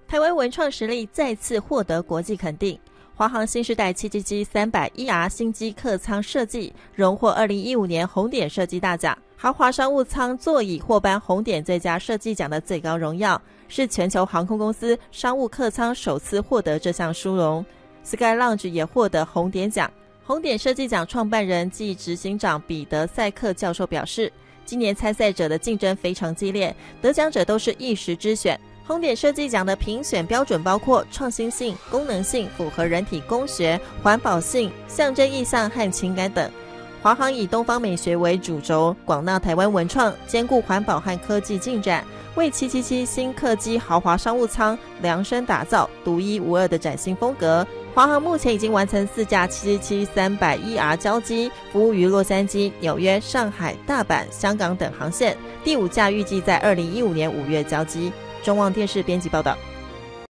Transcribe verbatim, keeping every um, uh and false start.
台湾文创实力再次获得国际肯定。华航新世代七七七 三百 E R 新机客舱设计荣获二零一五年红点设计大奖，豪华商务舱座椅获颁红点最佳设计奖的最高荣耀，是全球航空公司商务客舱首次获得这项殊荣。 Sky Lounge 也获得红点奖。红点设计奖创办人暨执行长彼得塞克教授表示，今年参赛者的竞争非常激烈，得奖者都是一时之选。红点设计奖的评选标准包括创新性、功能性、符合人体工学、环保性、象征意象和情感等。华航以东方美学为主轴，广纳台湾文创，兼顾环保和科技进展，为七七七新客机豪华商务舱量身打造独一无二的崭新风格。华航目前已经完成四架七七七 三百 E R 交机，服务于洛杉矶、纽约、上海、大阪、香港等航线，第五架预计在二零一五年五月交机。中望电视编辑报道。